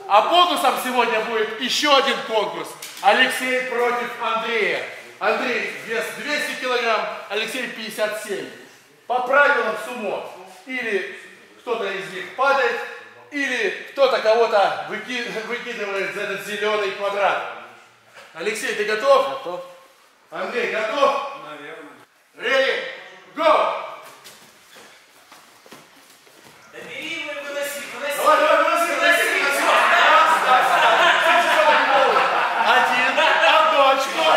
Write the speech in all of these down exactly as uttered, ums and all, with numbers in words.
А бонусом сегодня будет еще один конкурс. Алексей против Андрея. Андрей вес двести килограмм, Алексей пятьдесят семь. По правилам сумо. Или кто-то из них падает, или кто-то кого-то выки... выкидывает за этот зеленый квадрат. Алексей, ты готов? Готов. Андрей, готов? Наверное. Ready, go! Да бери его и выноси, выноси. Давай, давай, выноси, выноси, выноси. Один, одну очко.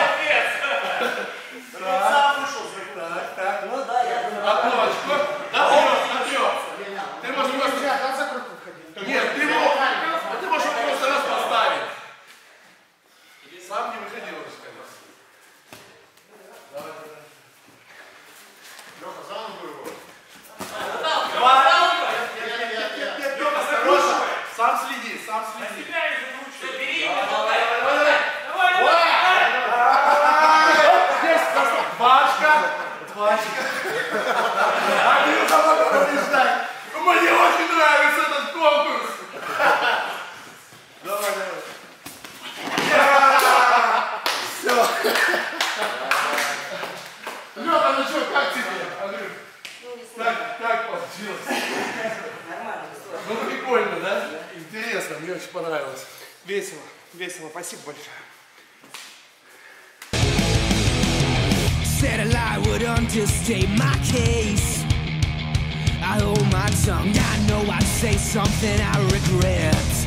Сам вышел. Так, так, ну да, я думаю. Одну очко. Наперед, наперед. Ты можешь просто... Нет, ты можешь, ты можешь просто раз поставить. Сам не выходил уже, конечно. Давай, давай. Леха, за ногу его. Леха, осторожно. Сам следи, сам следи. Все, бери его, Давай, давай. давай, давай. Давай. Здесь просто двачка. Двачка. Андрюха, могу побеждать. Мне очень нравится этот конкурс. Давай, давай. Все. Лёха, ну что, как тебе, Андрюх? Как, как получилось? Нормально. Ну прикольно, да? Интересно, мне очень понравилось. Весело, весело. Спасибо большое. Said a lie would understate my case. I hold my tongue, I know I'd say something I regret.